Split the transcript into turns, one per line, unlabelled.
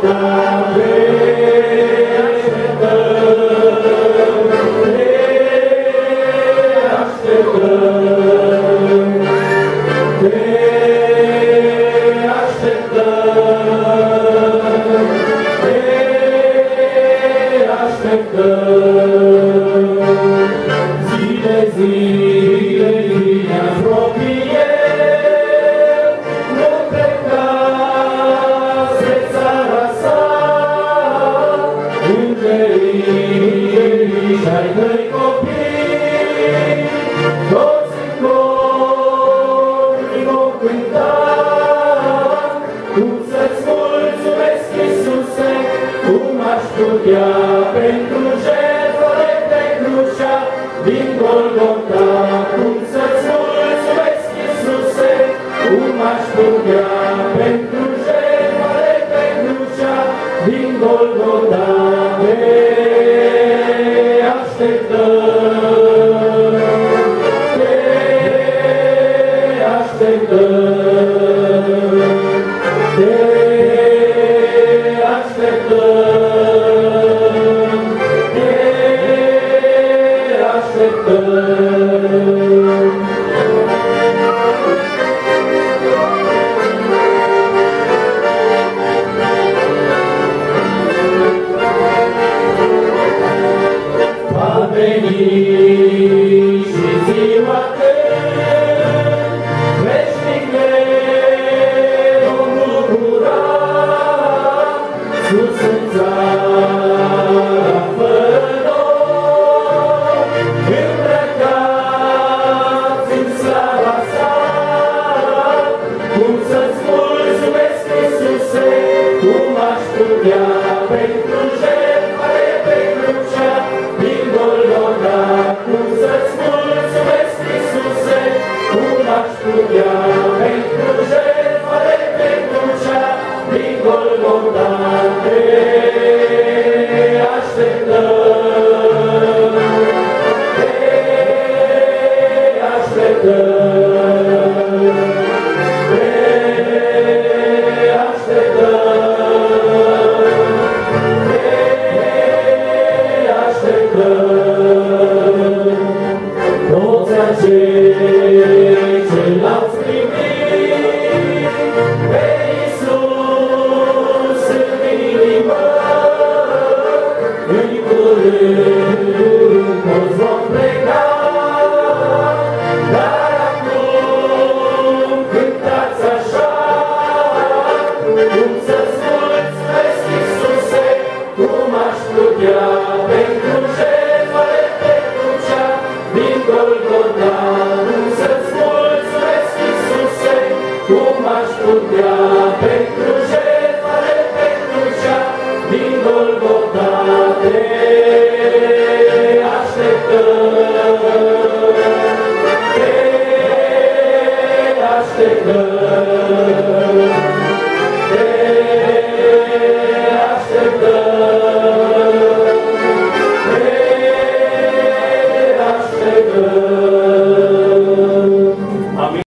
Pentru jertfă de crucea din Golgota, cum să-ți mulțumesc, Iisuse, cum aș putea, pentru jertfă de crucea din Golgota, te așteptăm, te așteptăm, te așteptăm. Va veni și ziua când veșnic ne vom bucura, sus în țara fără noi, îmbrăcați în slava sa. Cum să-ți mulțumesc, Iisuse, cum aș putea, pentru jertfa de pe crucea din Golgota. Cum să-ți mulțumesc, Iisuse, cum aș putea, pentru jertfa de pe crucea din Golgota. Te așteptăm, te așteptăm, te așteptăm. Toți acei ce l-ați primit pe Iisus în inimă, în curând toți vom pleca, dar acum cântați așa. Cum să-ți mulțumesc, Iisuse, cum aș putea, pentru jertfa de pe crucea din Golgota. Cum să-ți mulțumesc, Iisuse, cum aș putea, pentru jertfa